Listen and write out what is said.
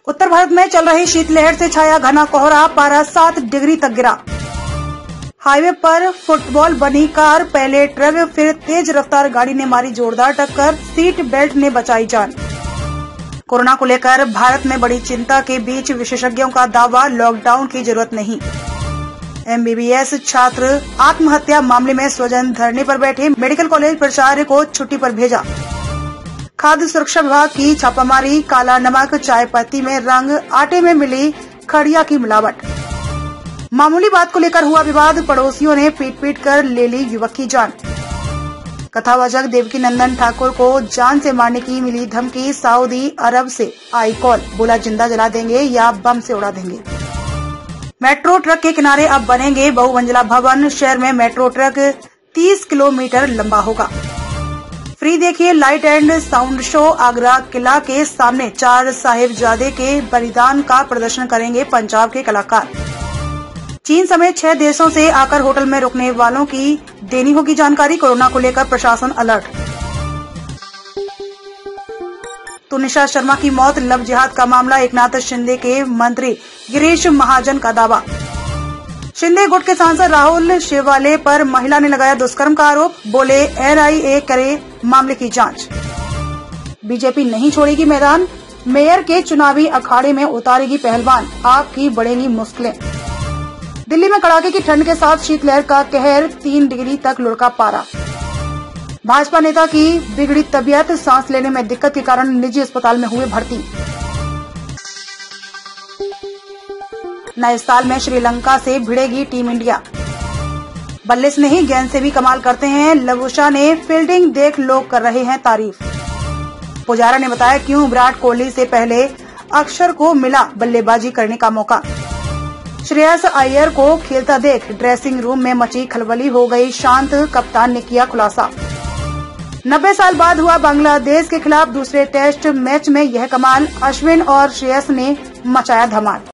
उत्तर भारत में चल रही शीतलहर से छाया घना कोहरा, पारा 7 डिग्री तक गिरा। हाईवे पर फुटबॉल बनी कार, पहले ट्रक फिर तेज रफ्तार गाड़ी ने मारी जोरदार टक्कर, सीट बेल्ट ने बचाई जान। कोरोना को लेकर भारत में बड़ी चिंता के बीच विशेषज्ञों का दावा, लॉकडाउन की जरूरत नहीं। MBBS छात्र आत्महत्या मामले में स्वजन धरने पर बैठे, मेडिकल कॉलेज प्राचार्य को छुट्टी पर भेजा। खाद्य सुरक्षा विभाग की छापामारी, काला नमक चाय पत्ती में रंग, आटे में मिली खड़िया की मिलावट। मामूली बात को लेकर हुआ विवाद, पड़ोसियों ने पीट कर ले ली युवक की जान। कथावाचक देवकी नंदन ठाकुर को जान से मारने की मिली धमकी, सऊदी अरब से आई कॉल, बोला जिंदा जला देंगे या बम से उड़ा देंगे। मेट्रो ट्रक के किनारे अब बनेंगे बहुमंजिला भवन, शहर में मेट्रो ट्रक 30 किलोमीटर लंबा होगा। फ्री देखिए light and sound show, Agra किला के सामने 4 साहिबजादे के बलिदान का प्रदर्शन करेंगे पंजाब के कलाकार। चीन समेत 6 देशों से आकर होटल में रुकने वालों की देनी होगी जानकारी, कोरोना को लेकर प्रशासन अलर्ट। तुनिशा शर्मा की मौत लव जिहाद का मामला, एकनाथ शिंदे के मंत्री गिरीश महाजन का दावा। शिंदे गुट के सांसद राहुल शेवाले पर महिला ने लगाया दुष्कर्म का आरोप, बोले NIA करे मामले की जांच। बीजेपी नहीं छोड़ेगी मैदान, मेयर के चुनावी अखाड़े में उतारेगी पहलवान, आपकी बढ़ेंगी मुश्किलें। दिल्ली में कड़ाके की ठंड के साथ शीतलहर का कहर, 3 डिग्री तक लुढ़का पारा। भाजपा नेता की बिगड़ी तबीयत, सांस लेने में दिक्कत के कारण निजी अस्पताल में हुए भर्ती। नए साल में श्रीलंका से भिड़ेगी टीम इंडिया। बल्ले से नहीं गेंद से भी कमाल करते हैं लबूशा ने, फील्डिंग देख लोग कर रहे हैं तारीफ। पुजारा ने बताया क्यों विराट कोहली से पहले अक्षर को मिला बल्लेबाजी करने का मौका। श्रेयस अय्यर को खेलता देख ड्रेसिंग रूम में मची खलबली हो गई शांत, कप्तान ने किया खुलासा। 90 साल बाद हुआ बांग्लादेश के खिलाफ दूसरे टेस्ट मैच में यह कमाल, अश्विन और श्रेयस ने मचाया धमाल।